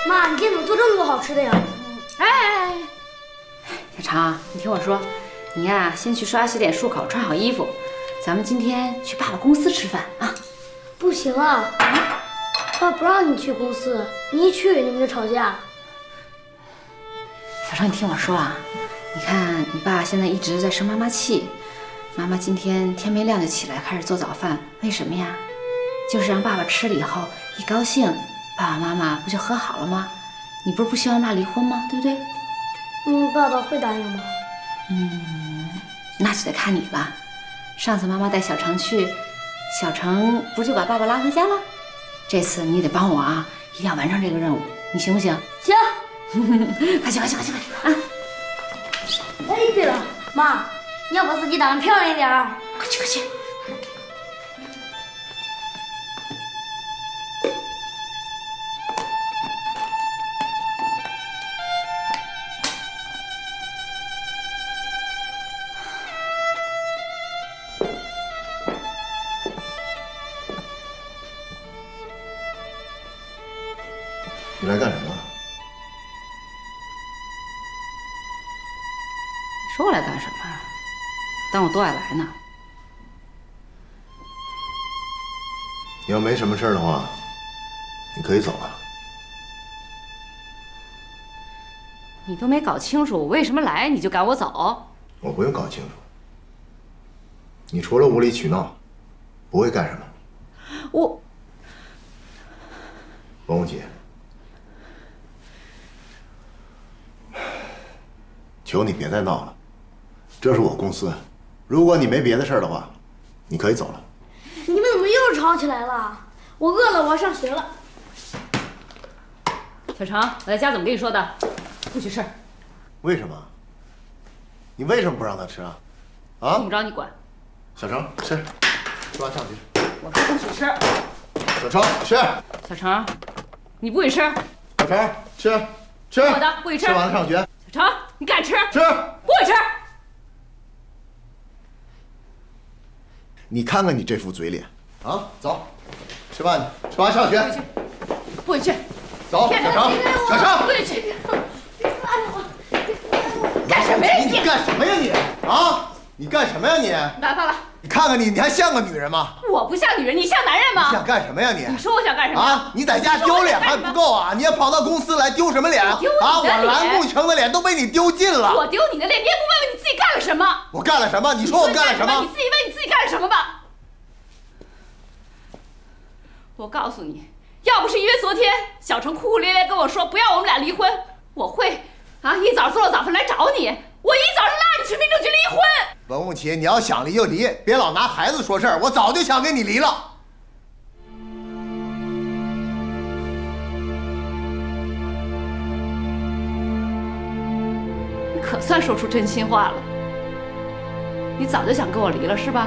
妈，你今天怎么做这么多好吃的呀？ 哎，小常，你听我说，你呀先去刷洗脸漱口，穿好衣服，咱们今天去爸爸公司吃饭啊。 不行啊，爸不让你去公司，你一去你们就吵架。 小常，你听我说啊，你看你爸现在一直在生妈妈气，妈妈今天天没亮就起来开始做早饭，为什么呀？就是让爸爸吃了以后一高兴，爸爸妈妈不就和好了吗？你不是不希望妈离婚吗？对不对？ 爸爸会答应吗？ 那就得看你了。上次妈妈带小程去，小程不就把爸爸拉回家了？这次你也得帮我啊，一定要完成这个任务，你行不行？ 行。 快去啊！ 哎，对了，妈，你要把自己打扮漂亮一点儿。 快去！ 你来干什么？ 你说我来干什么？当我多爱来呢？ 你要没什么事的话，你可以走了。 你都没搞清楚我为什么来，你就赶我走？ 我不用搞清楚。你除了无理取闹，不会干什么。王无忌，求你别再闹了，这是我公司，如果你没别的事的话，你可以走了。 你们怎么又吵起来了？我饿了，我要上学了。 小程，我在家怎么跟你说的？不许吃。 为什么？你为什么不让他吃啊？啊？ 用不着你管。 小程吃，吃完上去。 我说不许吃。 小程吃。 小程，你不许吃。 小程吃。吃。 我的，不许吃。 吃完了上学。 小程，你敢吃？ 吃。 不许吃。 你看看你这副嘴脸，啊，走，吃饭去，吃完上学。 不许去。 走，小程，小程， 不许去。干什么呀你干什么呀你？啊，你干什么呀你？ 打饭了。 你看看你，你还像个女人吗？ 我不像女人，你像男人吗？ 你想干什么呀你？ 你说我想干什么？ 啊，你在家丢脸还不够啊，你也跑到公司来丢什么脸啊？我蓝不成的脸都被你丢尽了。 我丢你的脸，你也不问问你自己干了什么？ 我干了什么？你说我干了什么？ 你自己问你自己干了什么吧。我告诉你，要不是因为昨天小程哭哭咧咧跟我说不要我们俩离婚，我会一早做了早饭来找你，我一早就拉你去民政局离婚。 文物琪，你要想离就离，别老拿孩子说事儿。我早就想跟你离了。 你可算说出真心话了。你早就想跟我离了是吧？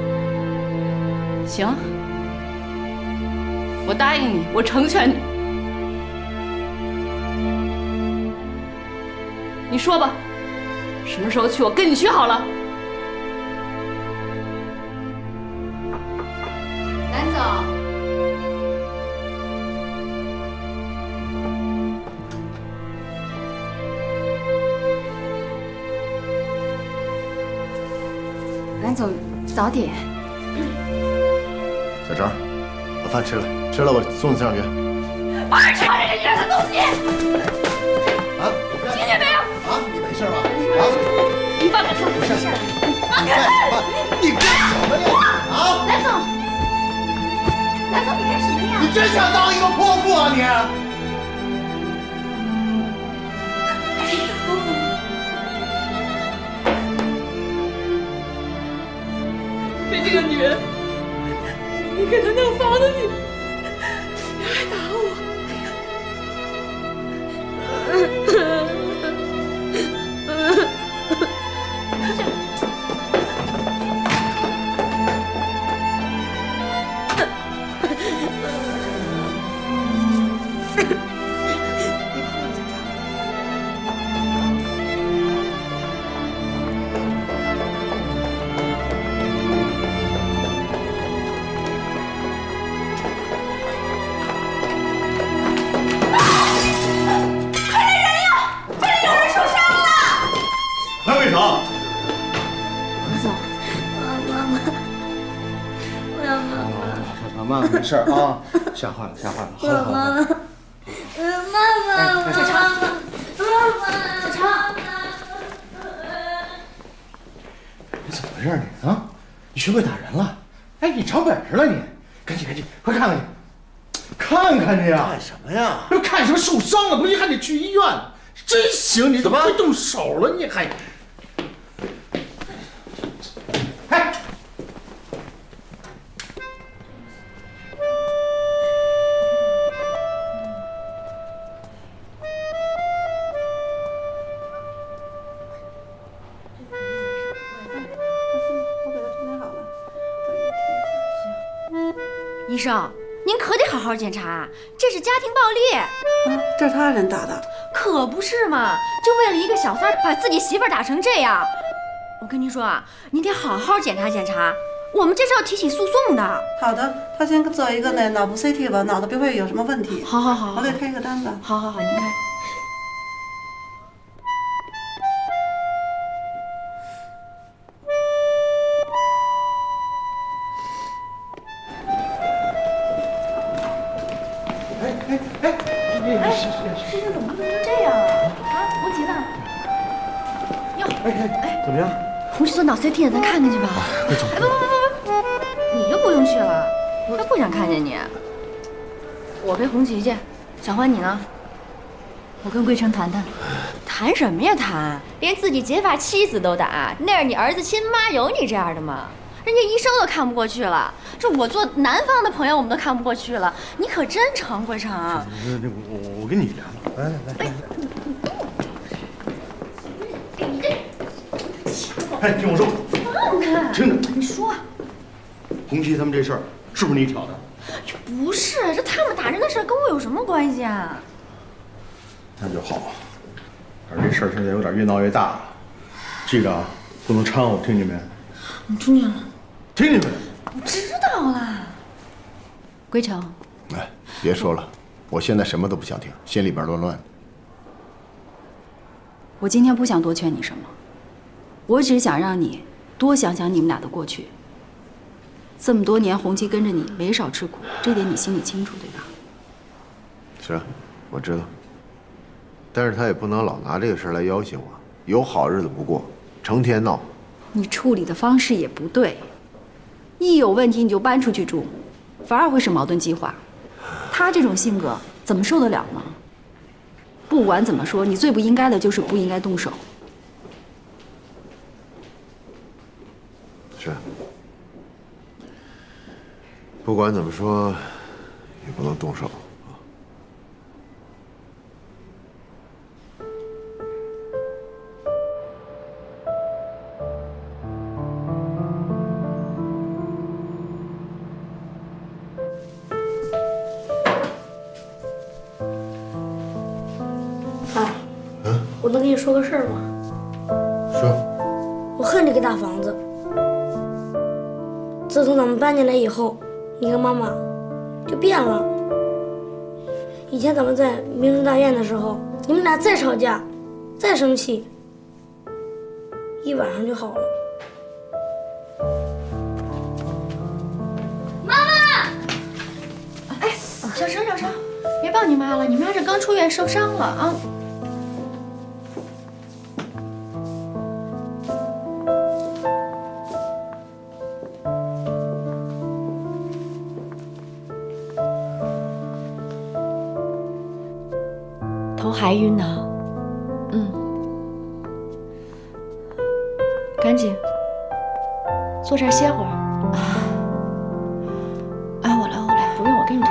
行，我答应你，我成全你。你说吧，什么时候去？我跟你去好了。蓝总，蓝总，早点。 小程，把饭吃了，吃了我送你上学。 不是吃这个女人的东西。 啊？ 听见没有？ 啊，你没事吧？啊？ 你放开手！ 不是， 放开！ 你干什么呀？啊？ 蓝总，蓝总，你干什么呀？ 你真想当一个泼妇啊你？ 被这个女人，你给她弄房子，你还打我。 啊，没事啊，吓坏了，吓坏了。好了好了。 妈妈， 小常， 小常， 你怎么回事你啊？你学会打人了？哎，你长本事了你！赶紧，快看看去，看看去呀！ 干什么呀？ 又看什么？受伤了不行还得去医院，真行！你怎么会动手了？你还……哎！ 医生，您可得好好检查，这是家庭暴力。 啊，这是他人打的， 可不是嘛！就为了一个小三儿，把自己媳妇儿打成这样。我跟您说啊，您得好好检查检查，我们这是要提起诉讼的。 好的，他先做一个那脑部 CT 吧，脑子不会有什么问题。 好， 我给开个单子。 好，您看。事情怎么变成这样啊？红旗呢？哟， 怎么样？ 红旗做脑 CT 呢，咱看看去吧。不，你就不用去了，他不想看见你。我陪红旗去，小欢你呢？ 我跟桂成谈谈。 谈什么呀谈？连自己结发妻子都打，那是你儿子亲妈，有你这样的吗？人家医生都看不过去了，这我做男方的朋友我们都看不过去了，你可真成桂成。 我跟你聊。来。哎，听我说。 放开！ 听着， 你说。 红旗他们这事儿是不是你挑的？ 不是，这他们打人的事跟我有什么关系啊？ 那就好。可是这事儿现在有点越闹越大了，记着啊，不能掺和，听见没？ 我听见了。 听见没？ 我知道了。 桂成， 哎，别说了，我现在什么都不想听，心里边乱乱的。 我今天不想多劝你什么，我只是想让你多想想你们俩的过去。这么多年，红旗跟着你没少吃苦，这点你心里清楚，对吧？ 是啊，我知道。但是他也不能老拿这个事儿来要挟我，有好日子不过，成天闹。 你处理的方式也不对，一有问题你就搬出去住，反而会是矛盾激化。他这种性格怎么受得了呢？不管怎么说，你最不应该的就是不应该动手。 是。不管怎么说，也不能动手。 我能跟你说个事儿吗？ 说。 我恨这个大房子。自从咱们搬进来以后，你跟妈妈就变了。以前咱们在民生大院的时候，你们俩再吵架，再生气，一晚上就好了。 妈妈！哎，小成，别抱你妈了，你妈这刚出院受伤了啊。头还晕呢？赶紧坐这儿歇会儿。我来，不用，我给你脱。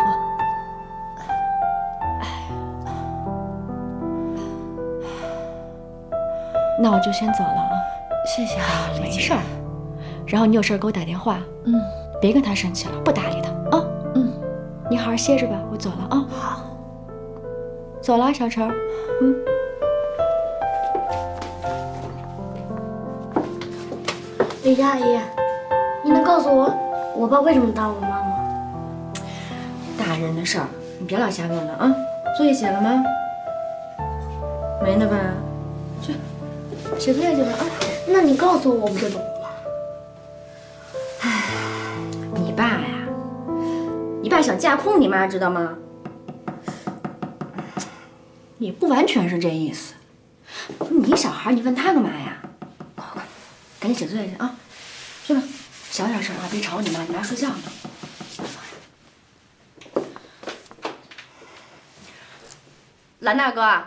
那我就先走了啊。 谢谢啊， 没事儿。然后你有事儿给我打电话。别跟他生气了，不搭理他啊。你好好歇着吧，我走了啊。好。走了，小陈。 李佳阿姨，你能告诉我爸为什么打我妈吗？ 大人的事儿，你别老瞎问了啊。作业写了吗？没呢吧？去写作业去吧啊。 那你告诉我不就懂了吗？ 你爸呀，你爸爸想架空你妈，知道吗？也不完全是这意思。你一小孩，你问他干嘛呀？快，赶紧写作业去啊！去吧，小点声啊，别吵你妈，你妈睡觉呢。蓝大哥，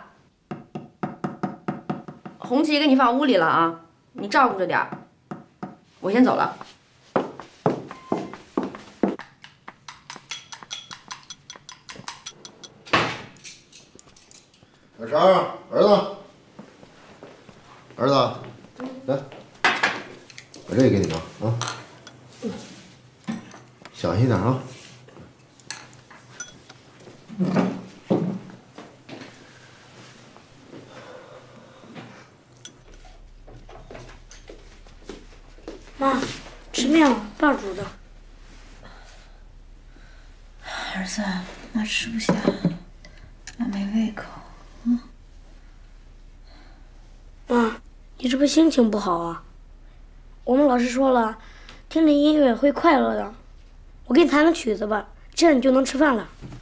红旗给你放屋里了啊，你照顾着点儿。我先走了。 小常，儿子，儿子，来，把这个给你拿啊，小心点啊。 妈，吃面了，爸煮的。 儿子，妈吃不下，妈没胃口。 妈，你这不心情不好啊？我们老师说了，听着音乐会快乐的。我给你弹个曲子吧，这样你就能吃饭了。